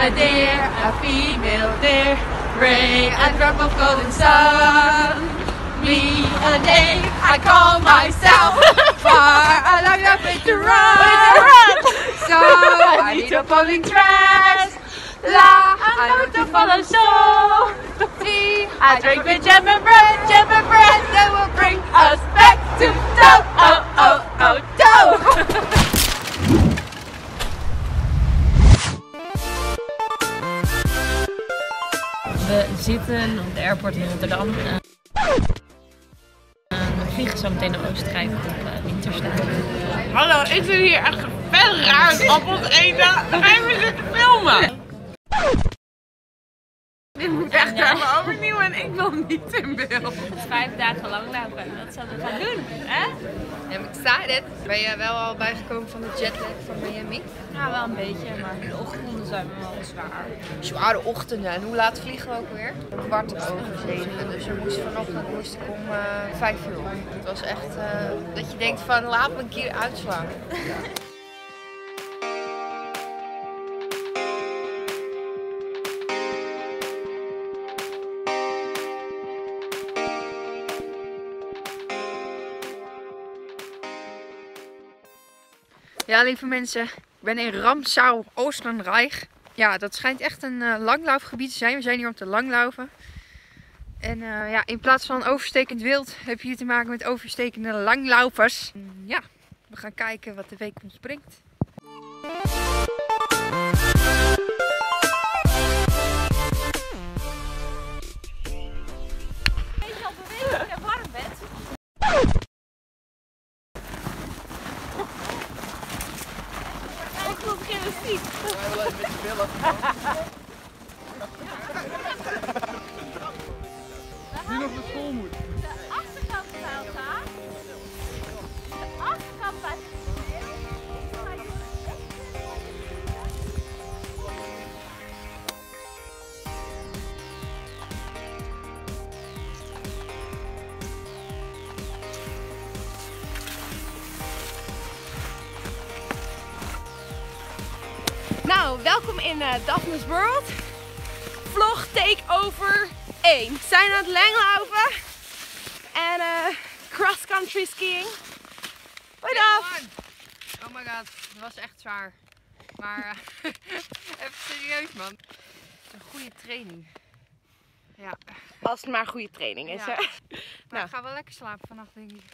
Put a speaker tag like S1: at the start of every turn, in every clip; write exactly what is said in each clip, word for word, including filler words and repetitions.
S1: a deer, a female deer, ray a drop of golden sun. Me a name, I call myself, far along the way to run. So I need a pulling dress, la, I want to follow so. Tea, I drink with jam and bread, jam and bread, that will bring us back to dough, oh, oh, oh, dough.
S2: We zitten op de airport in Rotterdam. Uh, we vliegen zo meteen naar Oostenrijk op uh, Winterstein.
S3: Hallo, ik zit hier echt vet raar appels eten. Dan ga je me zitten filmen. Dit moet echt even overnieuw en ik wil niet in beeld.
S2: Vijf dagen lang lopen, dat zullen we gaan doen, hè?
S1: I'm excited. Ben je wel al bijgekomen van de jetlag van Miami?
S2: Ja, wel een beetje, maar de ochtenden zijn wel zwaar.
S1: Zware ochtenden. En hoe laat vliegen we ook weer? Een kwart over zeven. Dus we moesten vanochtend moest ik om uh, vijf uur op. Het was echt uh, dat je denkt van laat me een keer uitslaan. Ja, lieve mensen, ik ben in Ramsau, Oostenrijk. Ja, dat schijnt echt een uh, langlaufgebied te zijn. We zijn hier om te langlaufen. En uh, ja, in plaats van overstekend wild heb je hier te maken met overstekende langlaufers. Ja, we gaan kijken wat de week ons brengt.
S2: Weet je al bewegen dat je warm bent? Ik wil gymnastiek.
S4: Met je billen. Nu nog naar school moet.
S2: De achterkant gaat gaan. De achterkant bij.
S1: Nou, welkom in uh, Daphne's World. Vlog takeover één. We zijn aan het langlaufen. En uh, cross country skiing. Hoi Daph! Oh my god, dat was echt zwaar. Maar uh, even serieus man. Het is een goede training. Ja.
S3: Als het maar goede training is,
S1: Ja.
S3: hè?
S1: Maar
S3: Nou.
S1: ik ga wel lekker slapen vannacht, denk ik.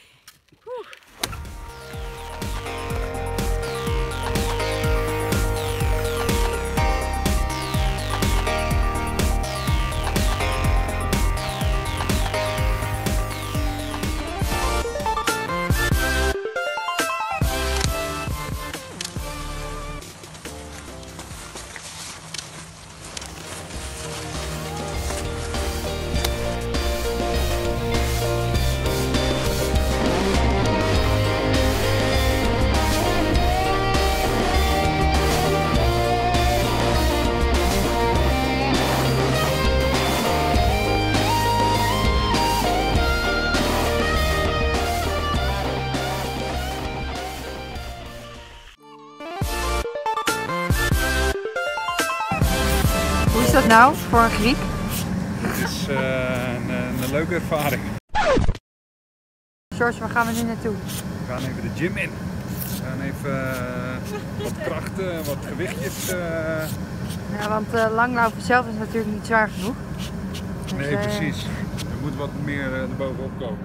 S1: Hoe is dat nou voor een Griek?
S4: Het is uh, een, een leuke ervaring.
S1: George, waar gaan we nu naartoe?
S4: We gaan even de gym in. We gaan even uh, wat krachten, wat gewichtjes. Uh...
S1: Ja, want uh, langlaufen zelf is natuurlijk niet zwaar genoeg. Dus,
S4: Nee,
S1: uh,
S4: precies. Er moet wat meer uh, erbovenop komen.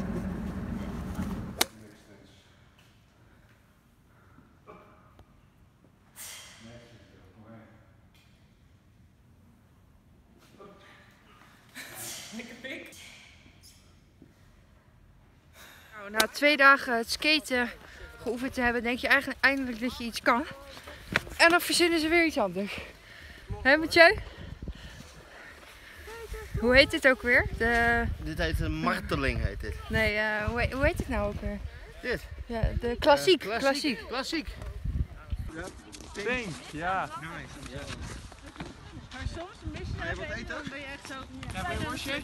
S1: Nou, na twee dagen het skaten geoefend te hebben, denk je eigenlijk eindelijk dat je iets kan. En dan verzinnen ze weer iets anders. Hé, Mathieu? Hoe heet dit ook weer? De...
S5: Dit heet een marteling, heet dit.
S1: Nee, uh, hoe, heet, hoe heet het nou ook weer?
S5: Dit?
S1: Ja, de klassiek.
S5: Uh,
S1: klassiek.
S5: Klassiek. Klassiek.
S4: Ja. Pink, ja.
S3: Maar soms mis je
S4: je wat eten?
S3: dan ben je echt zo...
S4: Ja, ben je worstje?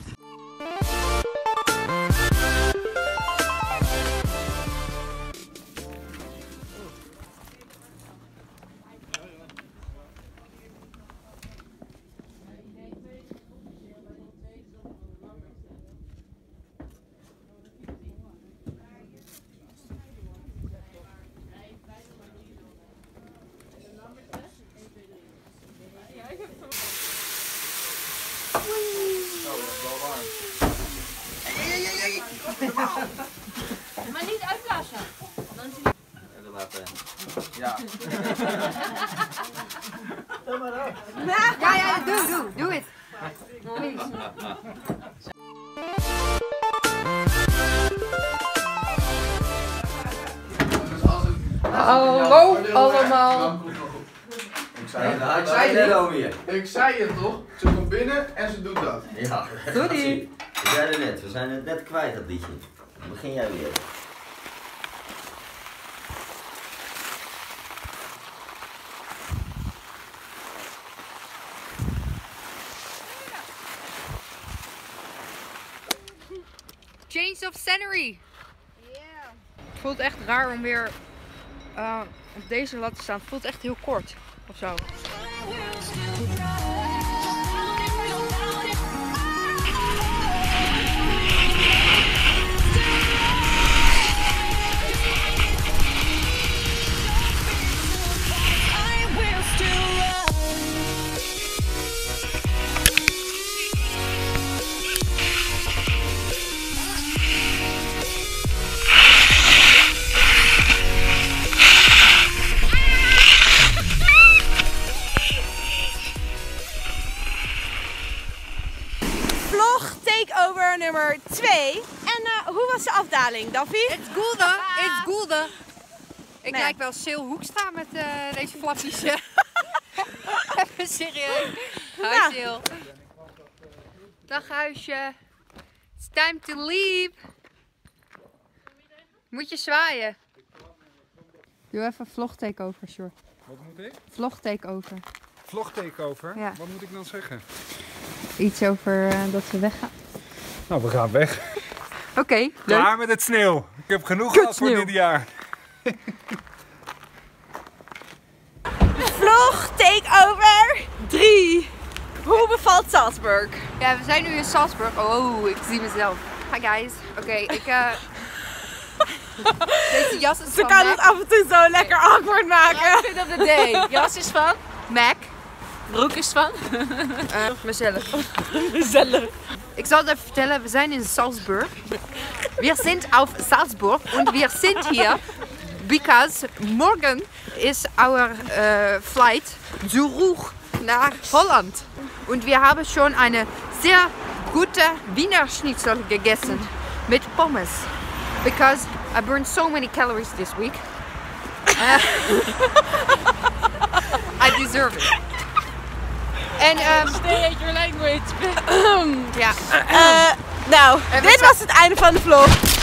S2: Maar niet uitblazen.
S6: Ja.
S1: Ja, ja, doe, doe, doe het. Hallo allemaal.
S6: Ik zei het, ik zei het al weer.
S7: Ik zei het toch? Ze komt binnen en ze doet dat.
S6: Ja,
S1: Doei.
S6: we zeiden net, we zijn het net kwijt dat liedje. Dan begin jij weer.
S1: Change of scenery. Het voelt echt raar om weer uh, op deze lat te staan. Het voelt echt heel kort of zo.
S2: Takeover nummer twee. En uh, hoe was de afdaling, Daffy?
S1: It's golden, it's golden. Ik
S2: Nee.
S1: lijk wel Sil Hoekstra met uh, deze flappies. Even serieus. Hoi
S2: Nou.
S1: Sil. Dag huisje. It's time to leave. Moet je zwaaien. Doe even vlog takeover, Sjoerd.
S4: Wat moet ik?
S1: Vlog takeover.
S4: Vlog takeover?
S1: Ja.
S4: Wat moet ik dan zeggen?
S1: Iets over uh, dat we weggaan.
S4: Nou, we gaan weg.
S1: Oké, okay, leuk.
S4: Klaar met het sneeuw. Ik heb genoeg
S1: Kut
S4: gehad voor
S1: sneeuw.
S4: dit jaar.
S2: Vlog takeover drie. Hoe bevalt Salzburg?
S1: Ja, we zijn nu in Salzburg. Oh, ik zie mezelf. Hi guys. Oké, okay, ik... Uh... Deze jas is
S2: Ze
S1: van
S2: kan
S1: Mac.
S2: het af en toe zo lekker awkward maken.
S3: Outfit of the day. Jas is van.
S1: Mac.
S3: Broek is van.
S1: Uh, mezelf.
S2: Gezellig.
S1: Ik zal het even vertellen, we zijn in Salzburg. Wir sind auf Salzburg und wir sind hier because morgen is our uh, flight zurück nach Holland. Und wir haben schon eine sehr gute Wiener Schnitzel gegessen mit Pommes. Because I burned so many calories this week. Uh, I deserve it. En um,
S3: Stay at your language.
S1: ja.
S2: Uh, nou,
S1: En we
S2: dit
S1: zijn-
S2: was het einde van de vlog.